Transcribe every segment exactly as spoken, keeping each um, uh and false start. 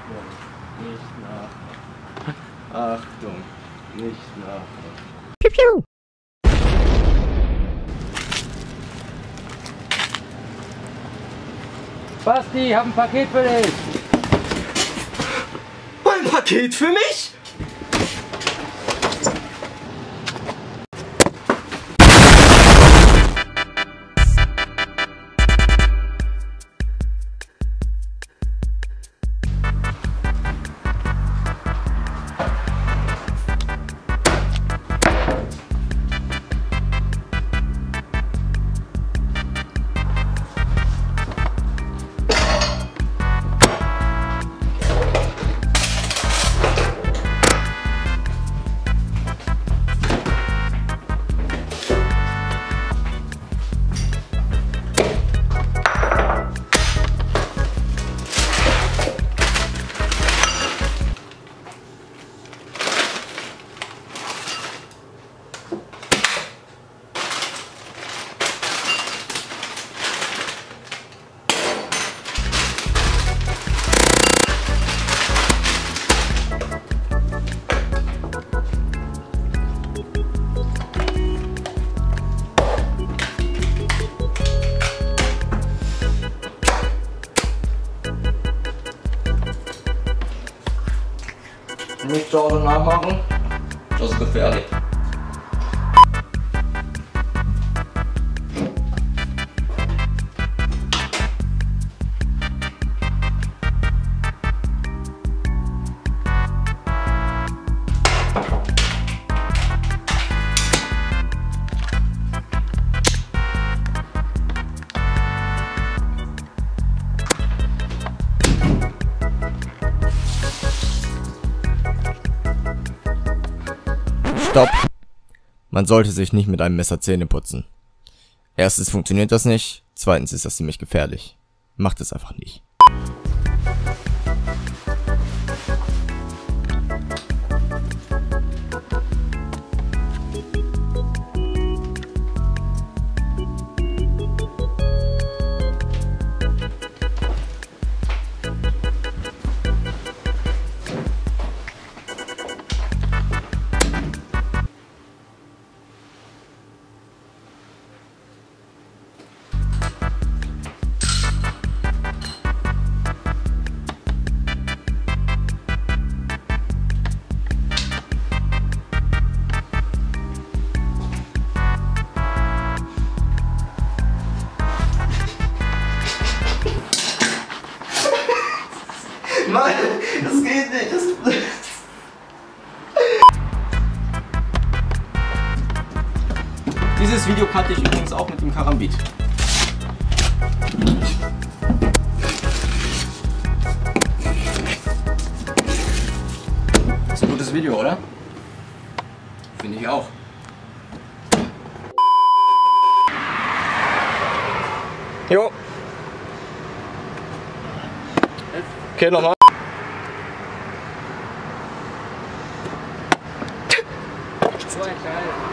Nicht nach. Achtung, nicht nach. Piu, piu. Basti, hab ein Paket für dich. Ein Paket für mich? Nicht zu Hause nachmachen, das ist gefährlich. Stopp! Man sollte sich nicht mit einem Messer Zähne putzen. Erstens funktioniert das nicht, zweitens ist das ziemlich gefährlich. Macht es einfach nicht. Nein, das geht nicht. Das Dieses Video kannte ich übrigens auch mit dem Karambit. Das ist ein gutes Video, oder? Finde ich auch. Jo. Okay, nochmal. So ein Scheiß.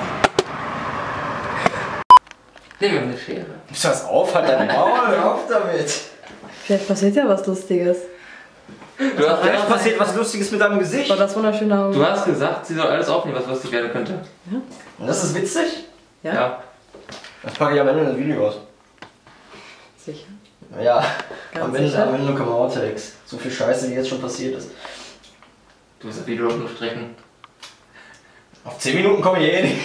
Digga, eine Schere. Ist das auf? Halt dein Maul, hör auf damit. Vielleicht passiert ja was Lustiges. Du hast, Vielleicht passiert was Lustiges mit deinem Gesicht. War das wunderschöne Auge? du hast gesagt, sie soll alles aufnehmen, was lustig werden könnte. Ja. Und das ist witzig? Ja? Ja. Das packe ich am Ende des Videos. Sicher. Ja, Ganz am Ende, sicher? am Ende kommen Outtakes. So viel Scheiße, die jetzt schon passiert ist. Du musst das Video doch nur strecken. Auf zehn Minuten komme ich eh nicht.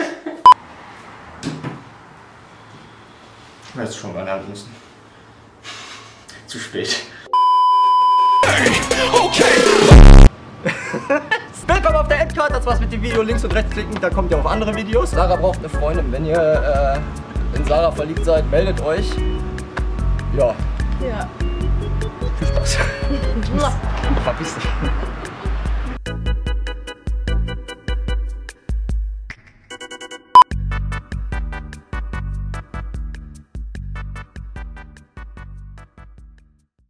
Ich hätte es schon anhalten müssen. Zu spät. Okay. Willkommen auf der Endcard, das war's mit dem Video. Links und rechts klicken, da kommt ihr auf andere Videos. Sarah braucht eine Freundin. Wenn ihr äh, in Sarah verliebt seid, meldet euch. Ja. Ja. Viel Spaß. Verpiss dich.